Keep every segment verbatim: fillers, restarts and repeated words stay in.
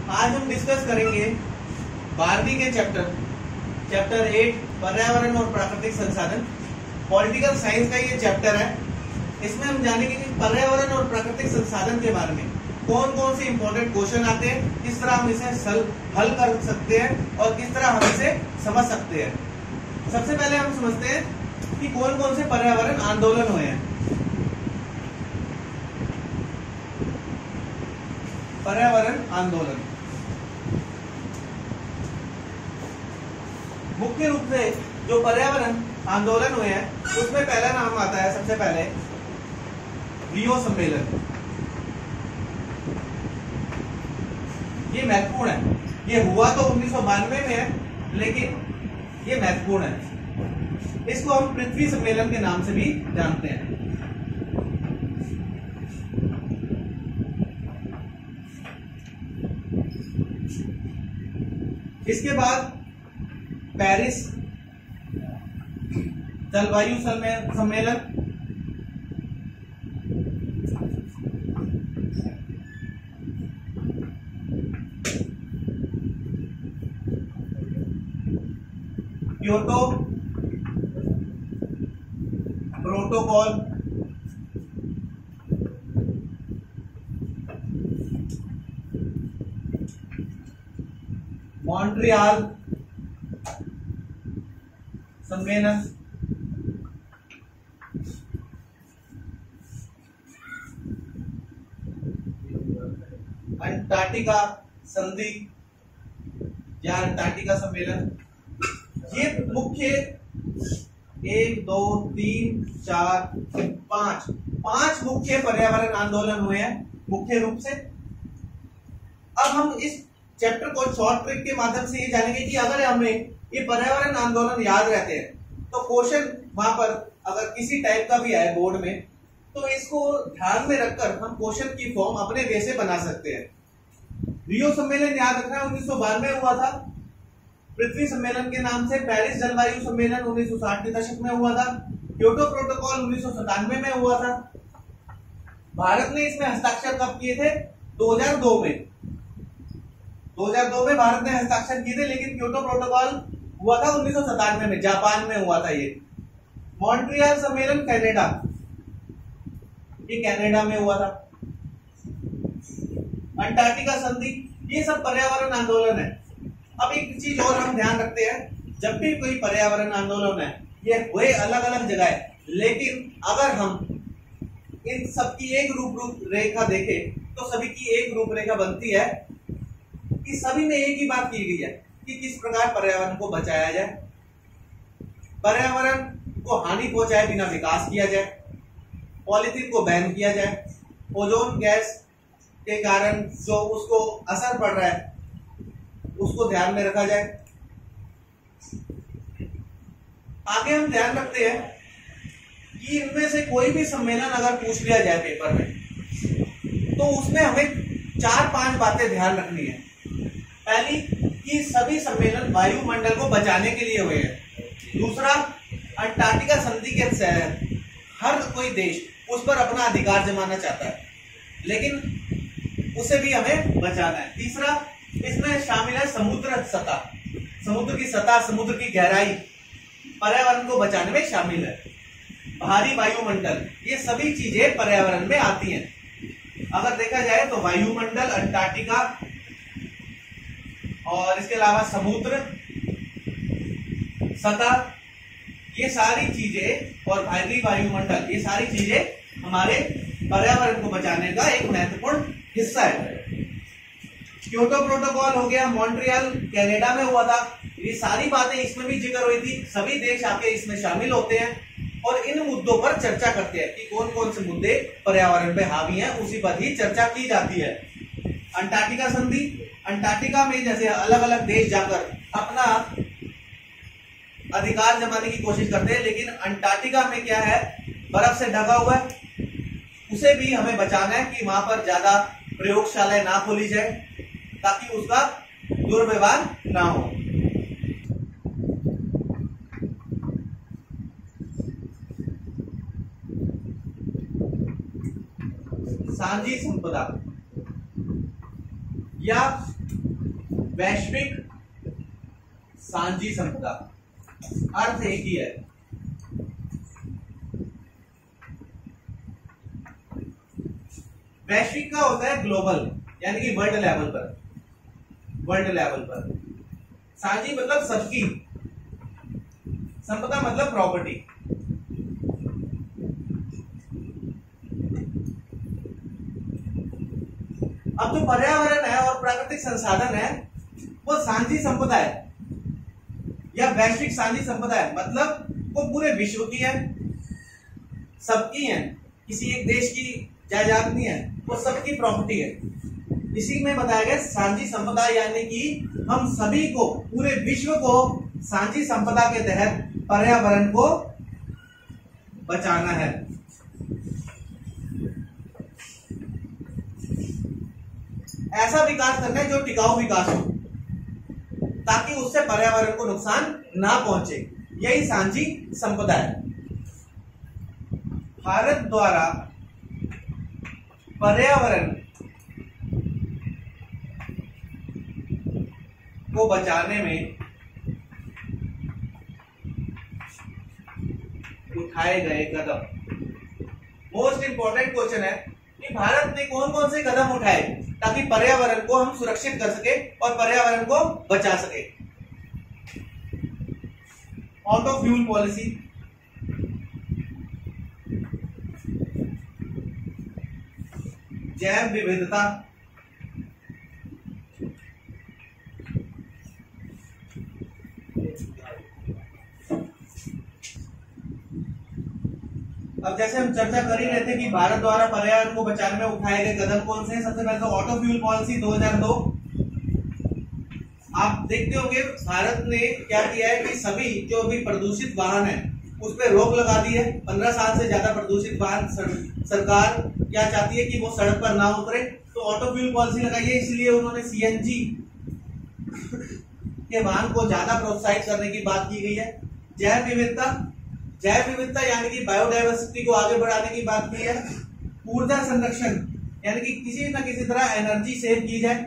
आज हम डिस्कस करेंगे बारहवीं के चैप्टर चैप्टर एट पर्यावरण और प्राकृतिक संसाधन। पॉलिटिकल साइंस का ये चैप्टर है। इसमें हम जानेंगे कि पर्यावरण और प्राकृतिक संसाधन के बारे में कौन कौन से इंपॉर्टेंट क्वेश्चन आते हैं, किस तरह हम इसे हल कर सकते हैं और किस तरह हम इसे समझ सकते हैं। सबसे पहले हम समझते हैं कि कौन कौन से पर्यावरण आंदोलन हुए हैं। पर्यावरण आंदोलन मुख्य रूप से जो पर्यावरण आंदोलन हुए हैं उसमें पहला नाम आता है सबसे पहले रियो सम्मेलन। ये महत्वपूर्ण है। ये हुआ तो उन्नीस सौ बानवे में है, लेकिन ये महत्वपूर्ण है। इसको हम पृथ्वी सम्मेलन के नाम से भी जानते हैं। इसके बाद पेरिस जलवायु सम्मेलन, क्योटो प्रोटोकॉल, मॉन्ट्रियल सम्मेलन, अंटार्कटिका संधि या अंटार्कटिका सम्मेलन। ये मुख्य एक दो तीन चार पांच पांच मुख्य पर्यावरण आंदोलन हुए हैं मुख्य रूप से। अब हम इस चैप्टर को शॉर्ट ट्रिक के माध्यम से ये जानेंगे कि अगर हमें ये पर्यावरण आंदोलन याद रहते हैं तो क्वेश्चन वहां पर अगर किसी टाइप का भी आए बोर्ड में तो इसको ध्यान में रखकर हम क्वेश्चन की फॉर्म अपने वे से बना सकते हैं। रियो सम्मेलन याद रखना है, उन्नीस सौ बानवे हुआ था। पृथ्वी सम्मेलन के नाम से पेरिस जलवायु सम्मेलन उन्नीस सौ साठ के दशक में हुआ था। क्योटो प्रोटोकॉल उन्नीस सौ सतानवे में हुआ था। भारत ने इसमें हस्ताक्षर कब किए थे? दो हज़ार दो में दो हज़ार दो में भारत ने हस्ताक्षर किए थे, लेकिन क्योटो प्रोटोकॉल हुआ था उन्नीस सौ सतानवे में, जापान में हुआ था ये। मॉन्ट्रियल सम्मेलन कनाडा, ये कनाडा में हुआ था। अंटार्कटिका संधि, ये सब पर्यावरण आंदोलन है। अब एक चीज और हम ध्यान रखते हैं, जब भी कोई पर्यावरण आंदोलन है ये हुए अलग अलग जगह है, लेकिन अगर हम इन सबकी एक रूप रूप रेखा देखें तो सभी की एक रूपरेखा बनती है कि सभी में एक ही बात की गई है कि किस प्रकार पर्यावरण को बचाया जाए, पर्यावरण को हानि पहुंचाए बिना विकास किया जाए, पॉलीथीन को बैन किया जाए, ओजोन गैस के कारण जो उसको असर पड़ रहा है उसको ध्यान में रखा जाए। आगे हम ध्यान रखते हैं कि इनमें से कोई भी सम्मेलन अगर पूछ लिया जाए पेपर में तो उसमें हमें चार पांच बातें ध्यान रखनी है। पहली कि सभी सम्मेलन वायुमंडल को बचाने के लिए हुए हैं। दूसरा, अंटार्कटिका संधि के तहत हर कोई देश उस पर अपना अधिकार जमाना चाहता है, लेकिन उसे भी हमें बचाना है। तीसरा, इसमें शामिल है समुद्र सतह, समुद्र की सतह, समुद्र की गहराई पर्यावरण को बचाने में शामिल है। भारी वायुमंडल, ये सभी चीजें पर्यावरण में आती हैं। अगर देखा जाए तो वायुमंडल, अंटार्कटिका और इसके अलावा समुद्र सतह, ये सारी चीजें और भारी वायुमंडल, ये सारी चीजें हमारे पर्यावरण को बचाने का एक महत्वपूर्ण हिस्सा है। क्योटो प्रोटोकॉल हो गया, मॉन्ट्रियल कनाडा में हुआ था। ये सारी बातें इसमें भी जिक्र हुई थी। सभी देश आके इसमें शामिल होते हैं और इन मुद्दों पर चर्चा करते हैं कि कौन कौन से मुद्दे पर्यावरण पे हावी हैं, उसी पर ही चर्चा की जाती है। अंटार्कटिका संधि, अंटार्कटिका में जैसे अलग अलग देश जाकर अपना अधिकार जमाने की कोशिश करते हैं, लेकिन अंटार्कटिका में क्या है, बर्फ से ढका हुआ है, उसे भी हमें बचाना है कि वहां पर ज्यादा प्रयोगशालाएं ना खोली जाए ताकि उसका दुर्व्यवहार ना हो। साझी संपदा, या वैश्विक सांझी संपदा, अर्थ एक ही है। वैश्विक का होता है ग्लोबल, यानी कि वर्ल्ड लेवल पर, वर्ल्ड लेवल पर। सांझी मतलब सबकी, संपदा मतलब प्रॉपर्टी। अब जो पर्यावरण है और प्राकृतिक संसाधन है वो सांझी संपदा है या वैश्विक सांझी संपदा है, मतलब वो पूरे विश्व की है, सबकी है, किसी एक देश की जायदाद नहीं है, वो सबकी प्रॉपर्टी है। इसी में बताया गया सांझी संपदा, यानी कि हम सभी को, पूरे विश्व को सांझी संपदा के तहत पर्यावरण को बचाना है। ऐसा विकास करना है जो टिकाऊ विकास हो, ताकि उससे पर्यावरण को नुकसान ना पहुंचे, यही सांझी संपदा है। भारत द्वारा पर्यावरण को बचाने में उठाए गए कदम। मोस्ट इंपॉर्टेंट क्वेश्चन है कि भारत ने कौन कौन से कदम उठाए ताकि पर्यावरण को हम सुरक्षित कर सके और पर्यावरण को बचा सके। ऑटो फ्यूल पॉलिसी, जैव विविधता, अब जैसे हम चर्चा कर ही रहे थे कि भारत द्वारा पर्यावरण को बचाने में उठाए गए कदम कौन से हैं। सबसे पहले तो ऑटो फ्यूल पॉलिसी दो हज़ार दो। आप देखते होंगे भारत ने क्या किया है कि सभी जो भी प्रदूषित वाहन है उस पर रोक लगा दी है। पंद्रह साल से ज्यादा प्रदूषित वाहन सर, सरकार क्या चाहती है कि वो सड़क पर ना उतरे, तो ऑटो फ्यूल पॉलिसी लगाई है। इसलिए उन्होंने सीएनजी के वाहन को ज्यादा प्रोत्साहित करने की बात की गई है। जैव विविधता, जैव विविधता यानी कि बायोडाइवर्सिटी को आगे बढ़ाने की बात की है। ऊर्जा संरक्षण, यानी कि किसी न किसी तरह एनर्जी सेव की जाए।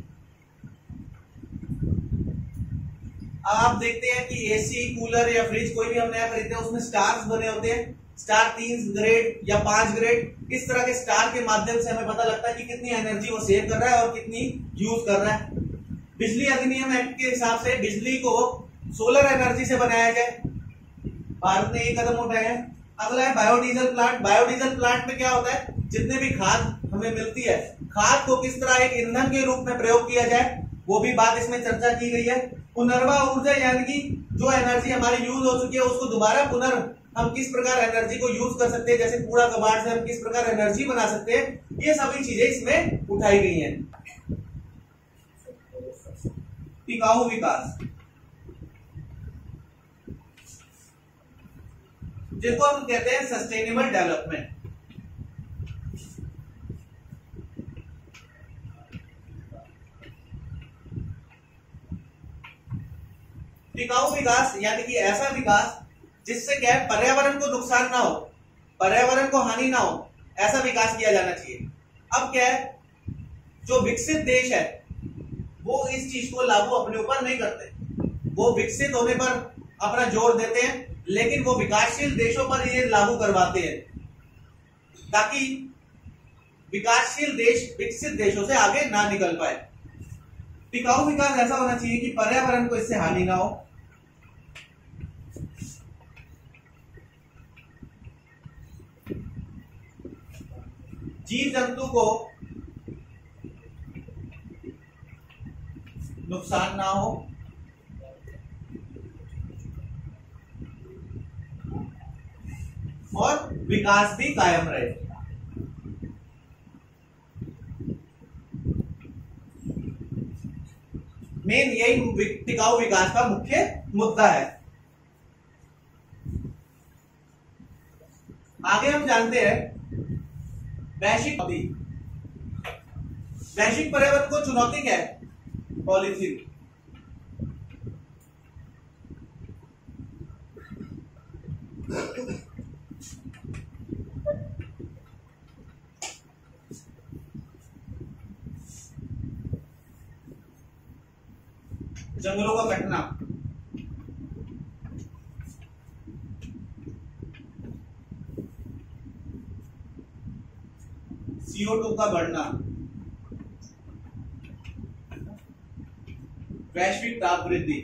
आप देखते हैं कि एसी, कूलर या फ्रिज कोई भी हम नया खरीदते हैं उसमें स्टार्स बने होते हैं, स्टार तीन ग्रेड या पांच ग्रेड। इस तरह के स्टार के माध्यम से हमें पता लगता है कि कितनी एनर्जी वो सेव कर रहा है और कितनी यूज कर रहा है। बिजली अधिनियम एक्ट के हिसाब से बिजली को सोलर एनर्जी से बनाया जाए, भारत ने एक कदम उठाया है। अगला है बायोडीजल प्लांट। बायोडीजल प्लांट में क्या होता है, जितने भी खाद हमें मिलती है, खाद को किस तरह एक ईंधन के रूप में प्रयोग किया जाए, वो भी बात इसमें चर्चा की गई है। पुनर्वा ऊर्जा, यानी कि जो एनर्जी हमारी यूज हो चुकी है उसको दोबारा पुनर् हम किस प्रकार एनर्जी को यूज कर सकते हैं, जैसे कूड़ा कबाड़ से हम किस प्रकार एनर्जी बना सकते हैं, ये सभी चीजें इसमें उठाई गई हैं। टिकाऊ विकास, जिसको हम कहते हैं सस्टेनेबल डेवलपमेंट। टिकाऊ विकास यानी कि ऐसा विकास जिससे क्या है, पर्यावरण को नुकसान ना हो, पर्यावरण को हानि ना हो, ऐसा विकास किया जाना चाहिए। अब क्या है, जो विकसित देश है वो इस चीज को लागू अपने ऊपर नहीं करते, वो विकसित होने पर अपना जोर देते हैं, लेकिन वो विकासशील देशों पर ये लागू करवाते हैं ताकि विकासशील देश विकसित देशों से आगे ना निकल पाए। टिकाऊ विकास ऐसा होना चाहिए कि पर्यावरण को इससे हानि ना हो, जीव जंतु को नुकसान ना हो, और विकास भी कायम रहे। मेन यही टिकाऊ विकास का मुख्य मुद्दा है। आगे हम जानते हैं वैश्विक वैश्विक पर्यावरण को चुनौती क्या है, पॉलीथीन। जंगलों का कटना, सी ओ टू का बढ़ना, वैश्विक ताप वृद्धि,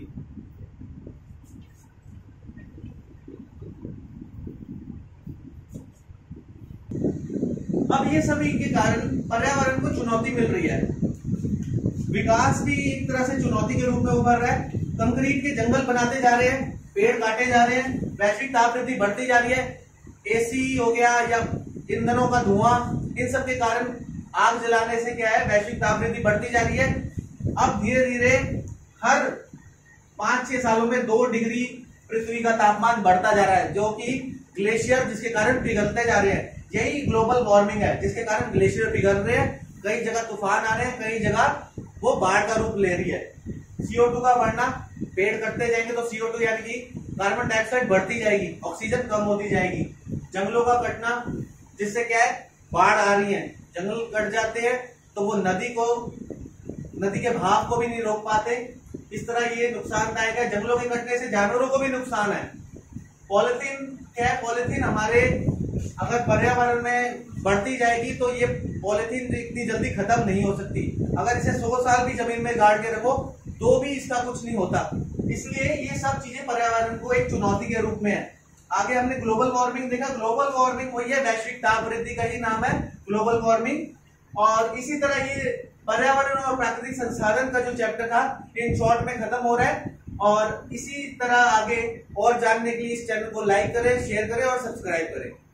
अब ये सभी के कारण पर्यावरण को चुनौती मिल रही है। विकास भी एक तरह से चुनौती के रूप में उभर रहा है। कंक्रीट के जंगल बनाते जा रहे हैं, पेड़ काटे जा रहे हैं, वैश्विक ताप वृद्धि बढ़ती जा रही है। एसी हो गया या ईंधनों का धुआं, इन सब के कारण आग जलाने से क्या है, वैश्विक ताप वृद्धि बढ़ती जा रही है। अब धीरे धीरे हर पांच छह सालों में दो डिग्री पृथ्वी का तापमान बढ़ता जा रहा है, जो कि ग्लेशियर जिसके कारण पिघलते जा रहे हैं। यही ग्लोबल वार्मिंग है, जिसके कारण ग्लेशियर पिघल रहे हैं, कई जगह तूफान आ रहे हैं, कई जगह वो बाढ़ का रूप ले रही है। सी ओ टू का बढ़ना, पेड़ कटते जाएंगे तो सी ओ टू यानी कि कार्बन डाइऑक्साइड बढ़ती जाएगी, ऑक्सीजन कम होती जाएगी। जंगलों का कटना, जिससे क्या है, बाढ़ आ रही है, जंगल कट जाते हैं तो वो नदी को, नदी के बहाव को भी नहीं रोक पाते। इस तरह ये नुकसानदायक है। जंगलों के कटने से जानवरों को भी नुकसान है। पॉलिथीन क्या है, पॉलिथीन हमारे अगर पर्यावरण में बढ़ती जाएगी तो ये पॉलिथीन इतनी जल्दी खत्म नहीं हो सकती। अगर इसे सौ साल भी जमीन में गाड़ के रखो तो भी इसका कुछ नहीं होता। इसलिए ये सब चीजें पर्यावरण को एक चुनौती के रूप में है। आगे हमने ग्लोबल वार्मिंग देखा। ग्लोबल वार्मिंग वही है, वैश्विक ताप वृद्धि का ही नाम है ग्लोबल वार्मिंग। और इसी तरह ये पर्यावरण और प्राकृतिक संसाधन का जो चैप्टर था इन शॉर्ट में खत्म हो रहा है। और इसी तरह आगे और जानने के लिए इस चैनल को लाइक करें, शेयर करें और सब्सक्राइब करें।